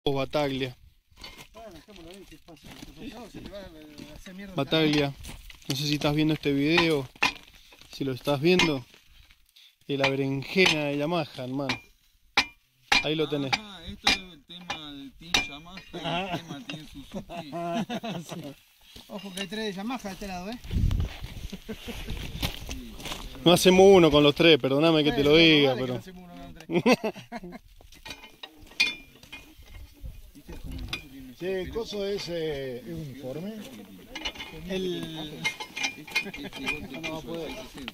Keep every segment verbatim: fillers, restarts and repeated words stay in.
Battaglia. Battaglia, no sé si estás viendo este video, si lo estás viendo, y la berenjena de Yamaha, hermano. Ahí lo tenés. Ah, esto es el tema del Team Yamaha y el tema Team Suzuki. Sí. Ojo que hay tres de Yamaha de este lado, ¿eh? No hacemos uno con los tres, perdóname que te lo diga, vale, pero... no hacemos uno con tres. Sí, el coso es, eh, es uniforme. El... No va a poder.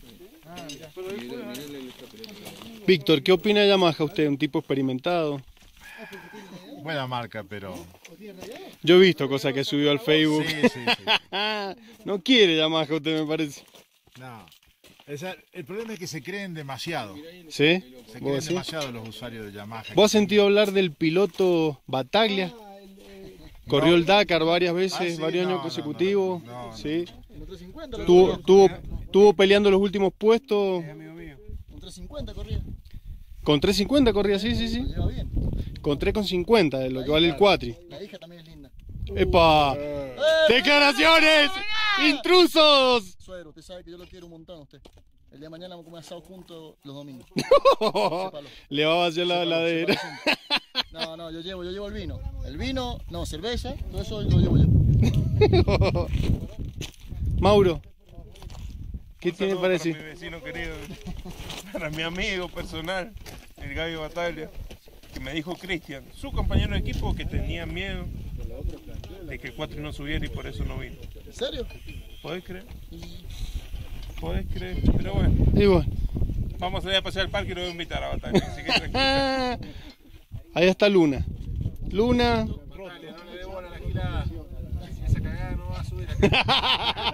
Víctor, ¿qué opina de Yamaha usted? Un tipo experimentado. Buena marca, pero... Yo he visto cosas que subió al Facebook. Sí, sí, sí. No quiere Yamaha usted, me parece. No. Esa, el problema es que se creen demasiado. ¿Sí? Se creen ¿Vos, sí? demasiado los usuarios de Yamaha. ¿Vos has sentido hablar del piloto Battaglia? Corrió No. el Dakar varias veces, Ah, sí, varios no, años no, consecutivos. no, no, no. Sí. Un trescientos cincuenta lo Tuvo, corría. tuvo, tuvo peleando los últimos puestos. Un trescientos cincuenta corría. Con tres cincuenta corría, sí, sí, Lo sí. lleva bien. Con tres cincuenta, de lo que vale el cuatri. La hija también es linda. ¡Epa! ¡Declaraciones! ¡Intrusos! Suegro, usted sabe que yo lo quiero un montón a usted. El día de mañana vamos a comer asado juntos los domingos. Le va a vaciar la heladera. No, no, yo llevo, yo llevo el vino. El vino, no, cerveza, todo eso lo llevo yo. Mauro, ¿qué Un tiene saludo para para decir? mi vecino querido, para mi amigo personal, el Gaby Battaglia, que me dijo Cristian, su compañero de equipo, que tenía miedo de que el cuatro no subiera y por eso no vino. ¿En serio? ¿Podés creer? ¿Podés creer? Pero bueno, Y bueno, vamos a salir a pasear al parque y lo voy a invitar a Battaglia, así que tranquilo. ahí está Luna. Luna. No le dé bola a la gilada, esa cagada no va a subir acá.